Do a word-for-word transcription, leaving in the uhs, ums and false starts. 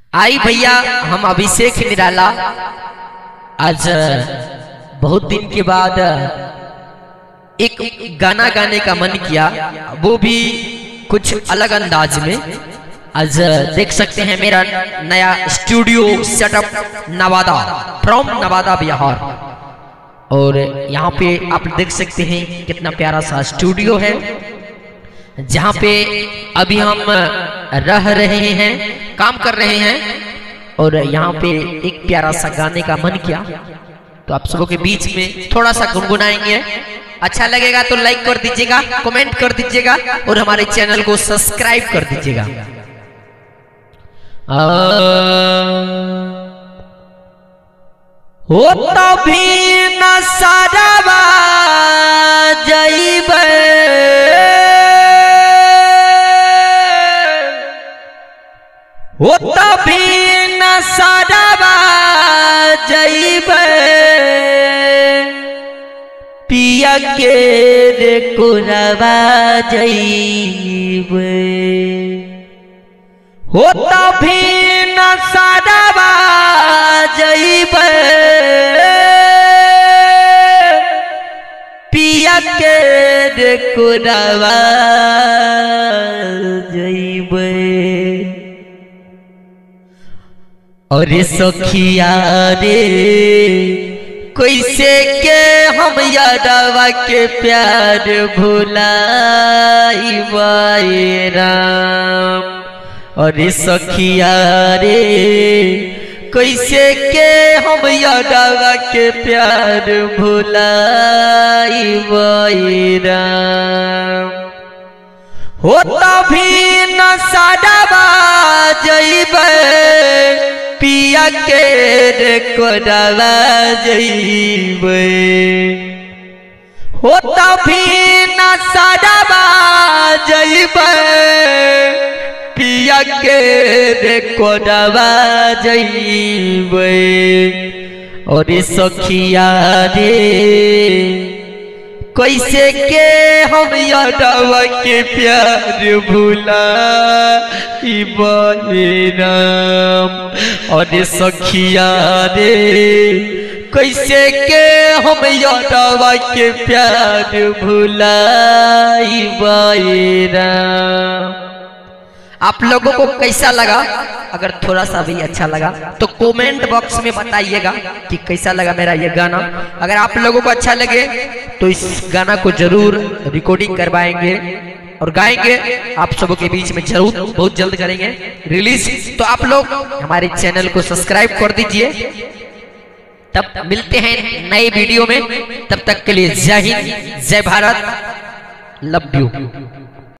आई भैया हम अभिषेक निराला आज बहुत दिन के बाद एक गाना गाने का मन किया, वो भी कुछ अलग अंदाज में। आज देख सकते हैं मेरा नया studio setup Nawada from Nawada Bihar, और यहाँ पे आप देख सकते हैं कितना प्यारा सा स्टूडियो है जहाँ पे अभी हम रह रहे हैं, काम कर रहे हैं। और यहाँ पे एक प्यारा सा गाने का मन किया तो आप सबों के बीच में थोड़ा सा गुनगुनाएंगे। अच्छा लगेगा तो लाइक कर दीजिएगा, कमेंट कर दीजिएगा और हमारे चैनल को सब्सक्राइब कर दीजिएगा। हो तभी न सारावा जइबे, हो तभी न सारावा जइबे, पिया के रे कोरवा जइबे। हो तभी न सारावा जइबे, पिया के रे कोरवा जइबे। अरे सखिया रे कैसे के हम यादवा के प्यार भुलाइबे राम। अरे सखिया रे कैसे के हम यादवा के प्यार भुलाइबे राम। हो तभी न सारावा जइबे, पिया के रे कोरवा जइबे। हो तभी न सारावा जइबे, पिया के रे कोरवा जइबे। और सखिया रे कैसे के हम यादवा के प्यार भुलाइबे राम। और सखिया रे कैसे के हम यादवा के प्यार भुलाइबे राम। आप लोगों को कैसा लगा? अगर थोड़ा सा भी अच्छा लगा तो कमेंट बॉक्स में बताइएगा कि कैसा लगा मेरा ये गाना। अगर आप लोगों को अच्छा लगे तो इस गाना को जरूर रिकॉर्डिंग करवाएंगे और गाएंगे, आप सबों के बीच में जरूर बहुत जल्द करेंगे रिलीज। तो आप लोग हमारे चैनल को सब्सक्राइब कर दीजिए। तब मिलते हैं नए वीडियो में, तब तक के लिए जय हिंद, जय भारत, लव यू।